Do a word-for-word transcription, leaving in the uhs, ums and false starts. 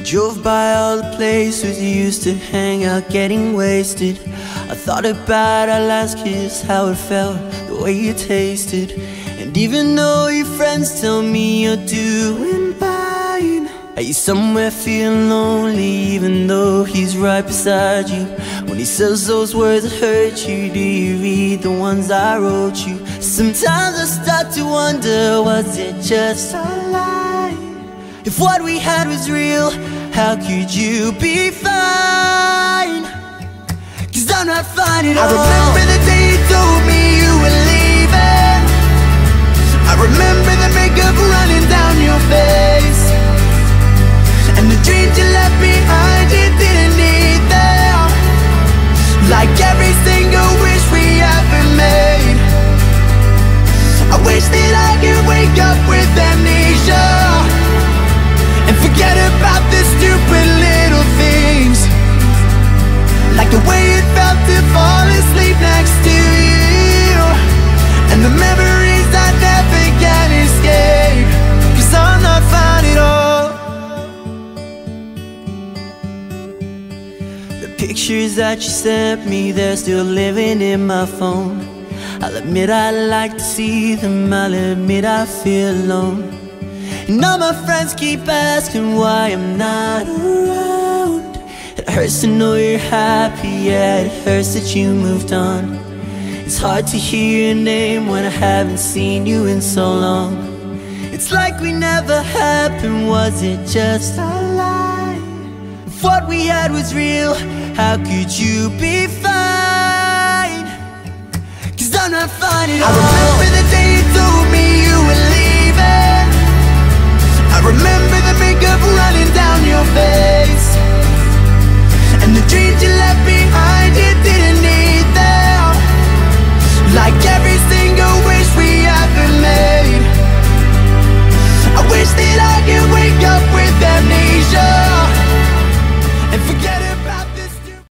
Drove by all the places you used to hang out getting wasted. I thought about our last kiss, how it felt, the way you tasted. And even though your friends tell me you're doing fine, are you somewhere feeling lonely even though he's right beside you? When he says those words that hurt you, do you read the ones I wrote you? Sometimes I start to wonder, was it just a lie? If what we had was real, how could you be fine? Cause I'm not fine at all. I remember the day you told me you were leaving. I remember the makeup running down your face, and the dreams you left behind, you didn't need them. Like every single wish we ever made. I wish that I could wake up with amnesia and forget about the stupid little things, like the way it felt to fall asleep next to you, and the memories I never can escape. Cause I'm not fine at all. The pictures that you sent me, they're still living in my phone. I'll admit I like to see them, I'll admit I feel alone. And all my friends keep asking why I'm not around. It hurts to know you're happy, yeah, it hurts that you moved on. It's hard to hear your name when I haven't seen you in so long. It's like we never happened, was it just a lie? If what we had was real, how could you be fine? Cause I'm not fine at all.